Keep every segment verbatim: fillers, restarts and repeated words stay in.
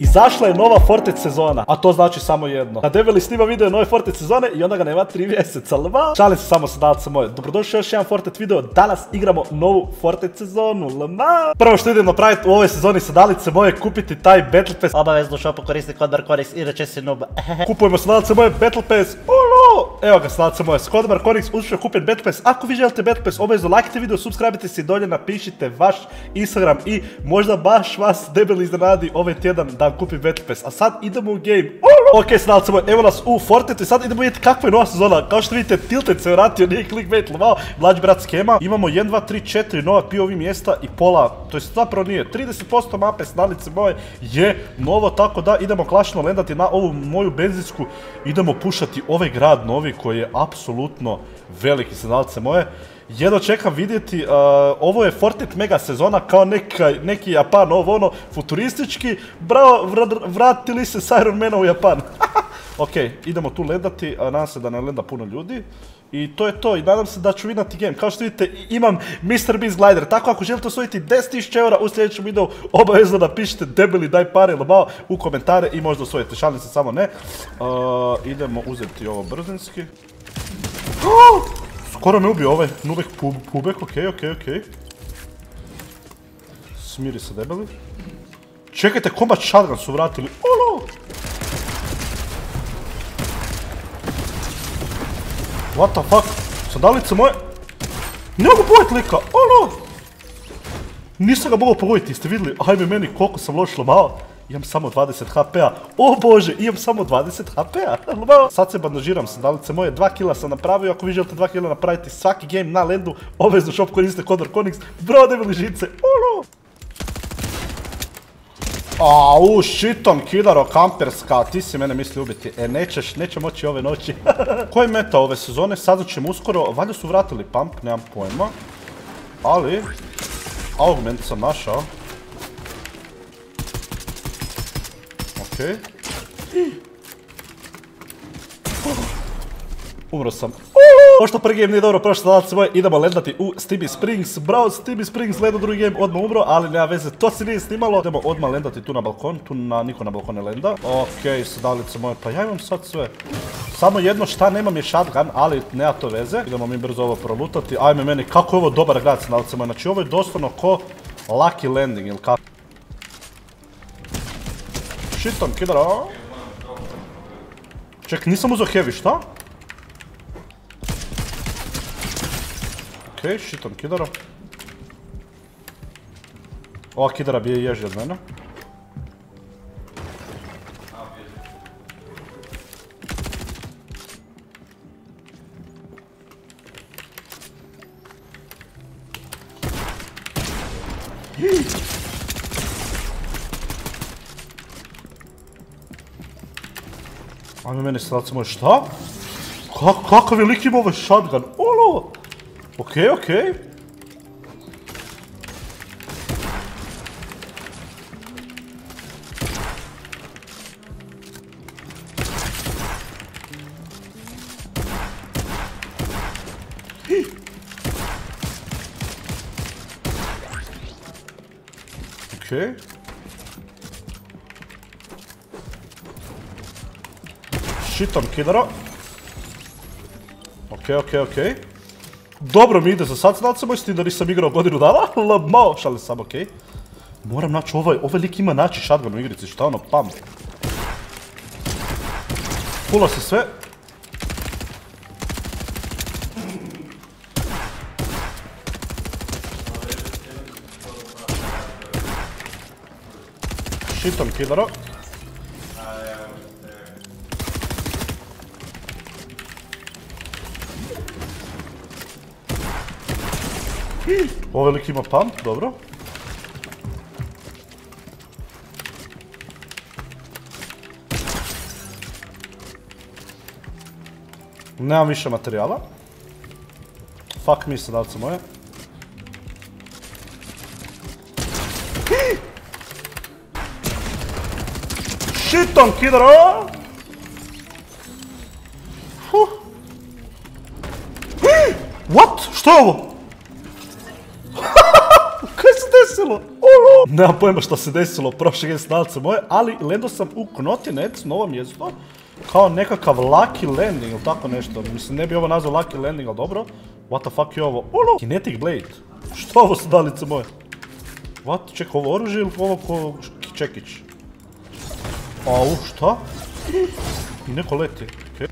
Izašla je nova Fortnite sezona, a to znači samo jedno. Da Debeli snima video nove Fortnite sezone i onda ga nema tri mjeseca, lma. Šalim se samo sadalce moje. Dobrodošli još jedan Fortnite video, danas igramo novu Fortnite sezonu, lma. Prvo što idem napraviti u ovoj sezoni sadalice moje, kupiti taj Battle Pass. Obavezno šopu koristi kod Markonix, inače si noob. Kupujemo sadalice moje Battle Pass. Olo! Evo ga sadalice moje, s kodom Markonix uspio kupiti Battle Pass. Ako vi želite Battle Pass, obavezno lajkite video, subscribe-ite se i dolje napišite vaš Instagram i možda baš vas Debeli iznenadi ovaj tjedan da kupi Battle Pass. A sad idemo u game. Ok, sadalce moje, evo nas u Fortnite i sad idemo vidjeti kakva je nova sezona. Kao što vidite, Tilted se vratio, nije clickbait, lmao. Mlađi brat skema. Imamo jedan, dva, tri, četiri nova P O V mjesta i pola, to je zapravo nije, trideset posto mape sadalice moje je novo, tako da idemo klašno lendati na ovu moju benzinsku. Idemo pušati ovaj grad novi koji je apsolutno veliki, sadalice moje. Jedno čekam vidjeti, uh, ovo je Fortnite mega sezona kao neka, neki Japan, ovo ono, futuristički. Bravo, vr vratili se s Iron Mana u Japan. Ok, idemo tu lendati, uh, nadam se da ne lenda puno ljudi. I to je to, i nadam se da ću winati game. Kao što vidite, imam mister Beast Glider. Tako ako želite osvojiti deset tisuća eura u sljedećem videu, obavezno napišite Debeli daj pare ili malo u komentare i možda osvojite. Šalim se, samo ne. Uh, idemo uzeti ovo brzinski. Oh! Skoro me ubio ovaj Nubek pub, Pubek, okej, okej, okej. Smiri se Debeli. Čekajte, combat shotgun su vratili. Olo! What the fuck? Sadalice moje. Ne mogu pogoditi lika, olo! Nisam ga mogao pogoditi, ste vidjeli? Ajme meni koliko sam loš lomao. Imam samo dvadeset H P-a. O bože, imam samo dvadeset H P-a. Sad se bandažiram, sadalice moje. Dva kila sam napravio. Ako vi želite dva kila napraviti svaki game na lendu, obavezno shop koristite kod Markonix. Bro, Debeli žice. Olo! Au, shiton, kidaro, kamperska. Ti si mene misli ubiti. E, nećeš, neće moći ove noći. Koji je meta ove sezone? Saznat ćemo uskoro. Valjda su vratili pump, nemam pojma. Ali, augment sam našao. Okej. Umro sam. Pošto prvi game nije dobro prošlo, sadalice moje, idemo lendati u Stibby Springs. Bravo, Stibby Springs, lendo drugi game, odmah umro, ali nema veze, to se nije snimalo. Idemo odmah lendati tu na balkon, tu na, niko na balkon ne lenda. Okej, sadalice moje, pa ja imam sad sve. Samo jedno šta nemam je shotgun, ali nema to veze. Idemo mi brzo ovo prolutati. Ajme meni, kako je ovo dobar grad, sadalice moje. Znači ovo je doslovno ko Lucky Landing ili kako. Shiton, kidaro. Ček, nisam uzeo heavy, šta? Okej, shiton, kidaro. Ova kidara bije ježi od mene. Ajme meni sadalice moje, šta? Kakav je lik ima ovaj shotgun? Olo! Okej, okej. Okej. Shiton, kidaro. Okej, okej, okej. Dobro mi ide za sad, sadalice moje, s tim da nisam igrao godinu dana, lmao, šalim sam, okej. Moram naći ovaj, ovaj lik ima naći shotgun u igrici, šta ono, pam. Pula se sve. Shiton, kidaro. Ovaj lik ima pump, dobro. Nemam više materijala. Fuck mi, sadalice moje. Shiton, kidaro! What? Što je ovo? Kaj se desilo? Olo! Nemam pojma što se desilo prošle game snalce moje, ali lendo sam u Knotinec, novo mjesto. Kao nekakav lucky landing ili tako nešto. Mislim, ne bi ovo nazvao lucky landing, ali dobro. What the fuck je ovo? Olo! Kinetic blade. Što ovo su dalice moje? What? Ček, ovo oružje ili ovo ko čekić? Au, šta? I neko leti. Okay.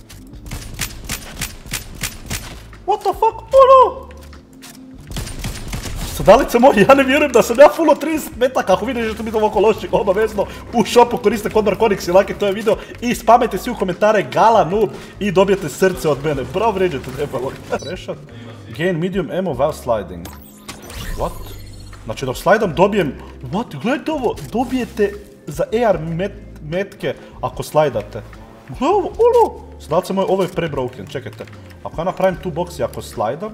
What the fuck? Olo! Sadalice moje, ja ne vjerujem da sam ja fullo trideset metaka, ako vidiš što mi to ovako loši, obavezno u shopu koriste kod Markonix i lajkajte ovaj video i spamajte svi u komentare Gala Noob i dobijete srce od mene. Bravo vređete debalo. Prešat. Gain medium ammo while sliding. What? Znači dok slajdam dobijem... What? Gledajte ovo, dobijete za A R met, metke ako slajdate. Gledaj ovo, ono! Sadalice moje, ovo je prebroken, čekajte. Ako ja napravim tu box i ako slajdam...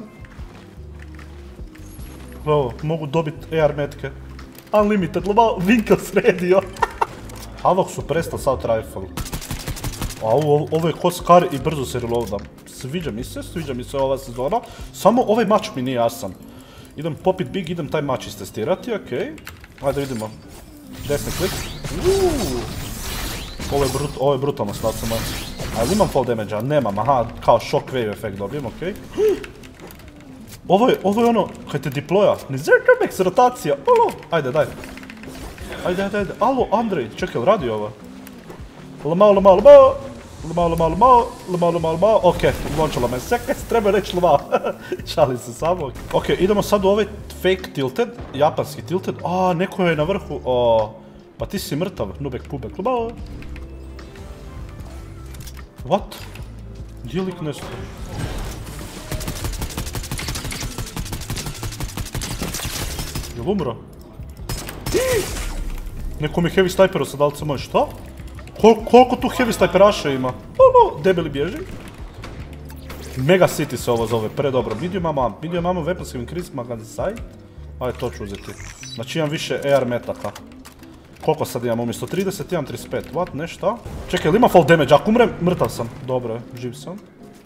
Evo, mogu dobiti A R metke. Unlimited, lomao, Vinka sredio. Havok su presta South Rifle. A ovo, ovo je ko Scar i brzo se reloadam. Sviđa mi se, sviđa mi se ova sezona. Samo ovaj mač mi nije jasan. Idem popit big, idem taj mač istestirati, okej. Okay. Ajde vidimo. Desni klik. Uuuu. Ovo je, brut, ovo je brutalno stavca moj. Ali imam fall damage-a, nemam, aha, kao shockwave efekt dobijem, okej. Okay. Ovo je, ovo je ono, kaj te deploya, ne zrkrbex, rotacija, alo, ajde, daj. Ajde, ajde, ajde, alo, Andrej, čekaj, radi ovo? Lamao, lamao, lamao, lamao, lamao, lamao, lamao, lamao, lamao, okej, lončala me sekes, treba reći lamao, šalim se samo. Okej, idemo sad u ovaj fake tilted, japanski tilted, a, neko je na vrhu, o, pa ti si mrtav, nubek, pubek, lamao. What? Gdje lik nesto? Jel umro? Neko mi heavy snajperu sa dalice moje, šta? Kol koliko tu heavy snajperaša ima? Ono, debeli bježi. Mega City se ovo zove, predobro. Vidio mama, vidio mama weapons increase magazine. Ajde, to ću uzeti. Znači imam više A R metaka. Koliko sad imam umjesto trideset, imam trideset pet. What, ne šta? Čekaj, ili ima fall damage? Ako umrem, mrtav sam. Dobro je, živ sam.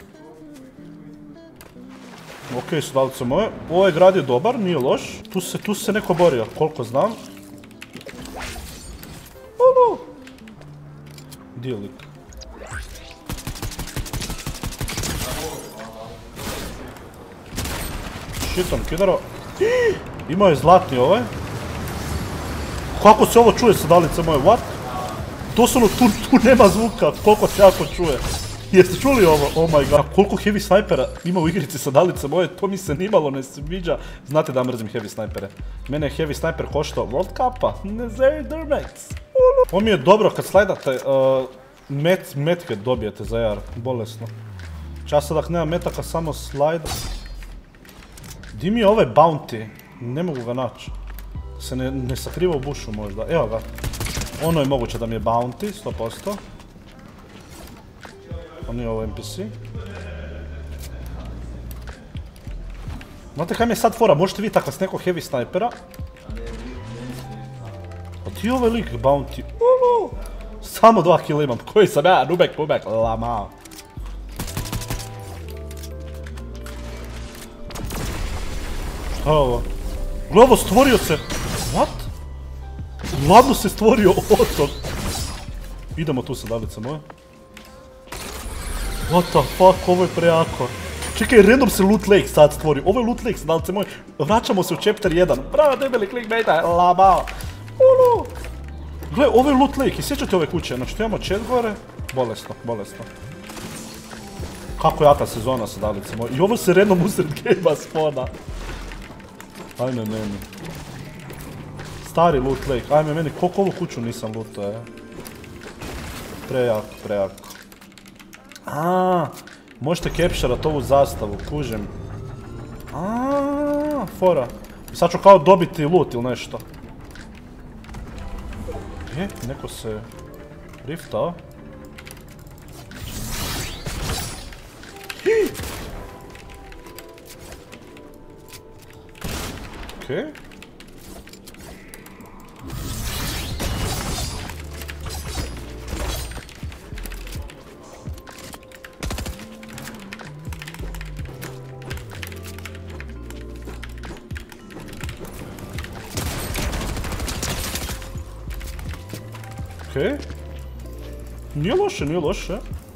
Okej, su dalice moje. Ovaj grad je dobar, nije loš. Tu se, tu se neko borio, koliko znam. Ono! Gdje je lik? Shitom kidaro. Imao je zlatni ovaj. Kako se ovo čuje sa dalice moje, what? Doslovno tu, tu nema zvuka, koliko se jako čuje. Jeste čuli ovo? Oh my god. Koliko heavy snajpera ima u igrici sa dalice moje, to mi se nimalo ne sviđa. Znate da mrzim heavy snajpere. Mene je heavy snajper koštao World Cupa. Ne zeri Durmax. Ovo mi je dobro kad slajdate, uh, met, metke dobijete za A R. Bolesno. Čas sad ak nema metaka, samo slajd. Di mi je ovaj bounty? Ne mogu ga naći. Se ne, ne sakriva u bushu možda. Evo ga. Ono je moguće da mi je bounty, sto posto. On nije ovo N P C. Znate kaj mi je sad fora, možete vidjeti ako s nekog heavy snajpera. A ti ovaj lik bounty. Olo! Samo dva killa imam, koji sam ja, nubek, pubek, lama. Šta je ovo? Gle ovo, stvorio se. What? Ladno se stvorio otok. Idemo tu sa dalice moje. What the fuck, ovo je prejako. Čekaj, random se loot lake sad stvori. Ovo je loot lake, sadalice moje. Vraćamo se u chapter jedan. Bravo, debeli clickbaita, labao. Ono. Gle, ovo je loot lake i sjećate ove kuće. Znači, tu imamo chat gore. Bolesno, bolesno. Kako jaka sezona, sadalice moje. I ovo se random usred game-a spona. Ajme meni. Stari loot lake, ajme meni, koliko ovu kuću nisam lootao, je. Prejako, prejako. Aaaa, možete capturat ovu zastavu, kužem. Aaaa, fora. Sad ću kao dobiti loot ili nešto. E, neko se riftao. Okej. okej. Nije loše, nije loše.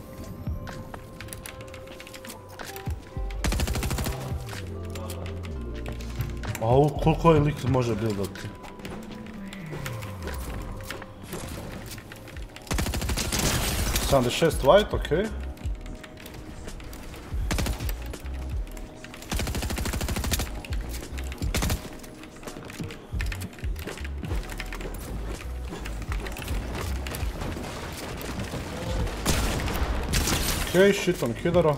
Au, koliko je lik može buildati? sedamdeset šest white, okej. Okej, shit on kidara.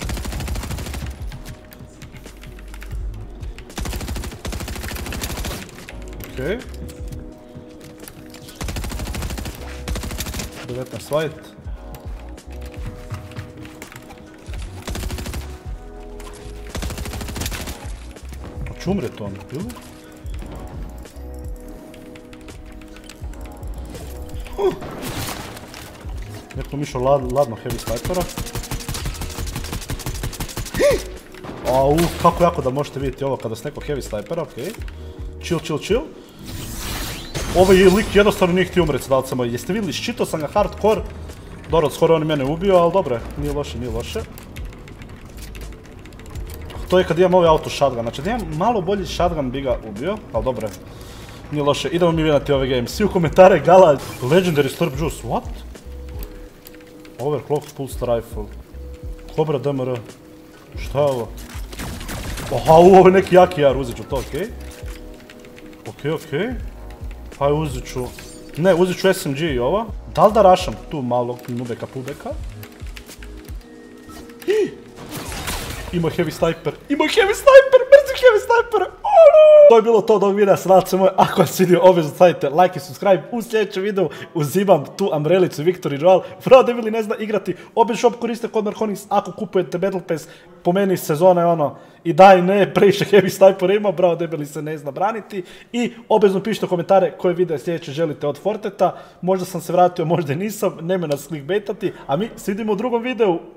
Okej. devetnaest white. Hoće umret on, ili? Neko mi išao ladno heavy snipera. Au, kako jako da možete vidjeti ovo kada s neko heavy snipera, okej. Chill, chill, chill. Ovaj lik jednostavno nije htio umret s dalcama. Jeste vidjeli, ščitao sam ga hardcore. Dobro, skoro on mene ubio, ali dobro, nije loše, nije loše. To je kad imam ovaj auto shotgun, znači da imam malo bolji shotgun bi ga ubio, ali dobro, nije loše. Idemo mi vidjeti ovaj game. Svi u komentare gala Legendary Slurp Juice, what? Overclocked Pulsed Rifle. Cobra D M R. Šta je ovo? Oha, ovo je neki jaki jar, uzet ću to, okej. Okej, okej. Haj, uzet ću... Ne, uzet ću S M G i ova. Da li da rašam tu malo nubeka pubeka? Ima heavy sniper, ima heavy sniper, brzi heavy sniper! To je bilo to od ovog videa, srce se moje, ako vas vidio obvezno stavite like i subscribe. U sljedećem videu uzimam tu umbrelicu Victory Royale. Vrlo debili ne zna igrati, obje shop koriste kod Markonix ako kupujete Battle Pass. Po meni sezona je ono, i daj ne, previše heavy sniper ima, bravo debeli se ne zna braniti. I obvezno pišite komentare koje videa sljedeće želite od Forteta. Možda sam se vratio, možda nisam, nemoj nas clickbaitati, a mi se vidimo u drugom videu.